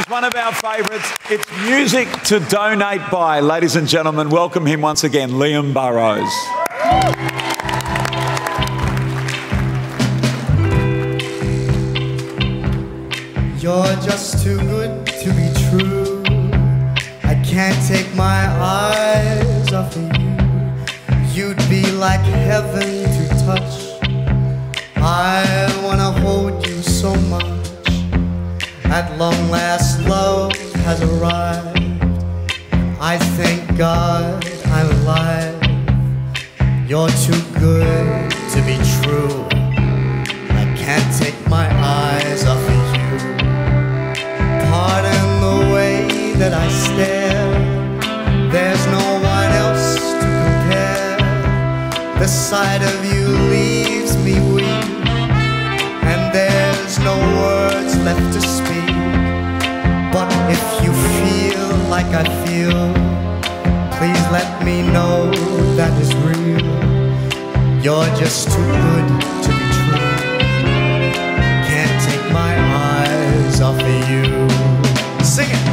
He's one of our favourites. It's music to donate by. Ladies and gentlemen, welcome him once again, Liam Burrows. You're just too good to be true. I can't take my eyes off of you. You'd be like heaven to touch. I wanna hold you so much. At long last, love has arrived. I thank God I'm alive. You're too good to be true. I can't take my eyes off of you. Pardon the way that I stare. There's no one else to compare. The sight of you leaves me weak, and there's no words left to speak. But if you feel like I feel, please let me know that is real. You're just too good to be true. Can't take my eyes off of you. Sing it!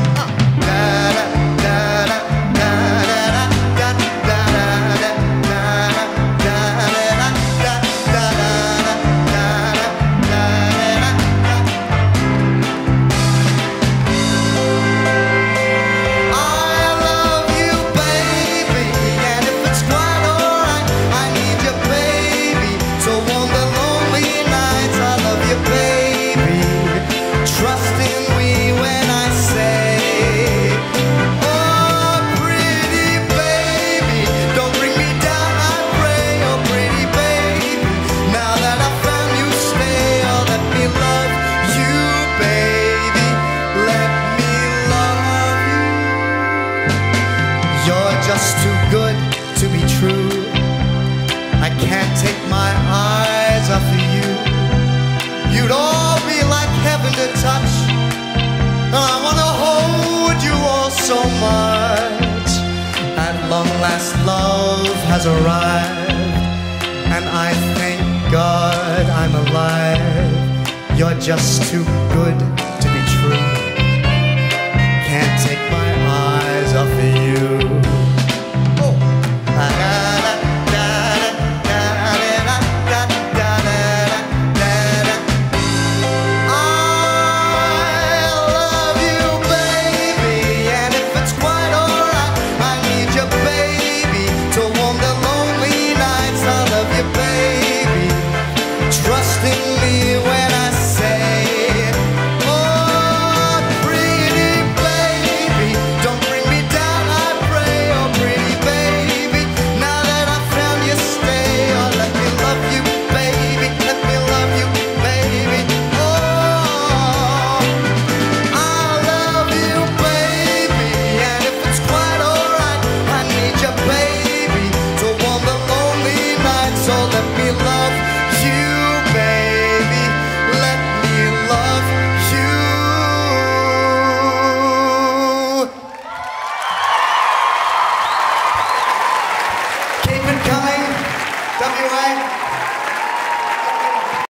Just too good to be true. I can't take my eyes off of you. You'd all be like heaven to touch, and I wanna hold you all so much. At long last, love has arrived, and I thank God I'm alive. You're just too good